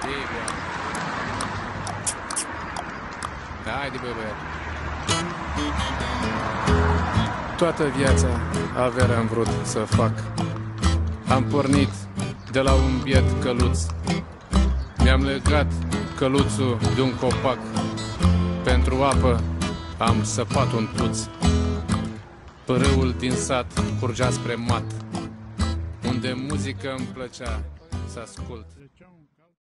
Sigur. Haide, bă, băiat. Toată viața averea am vrut să fac. Am pornit de la un biet căluț. Mi-am legat căluțul de un copac. Pentru apă am săpat un puț. Pârâul din sat curgea spre mat, unde muzică îmi plăcea să ascult.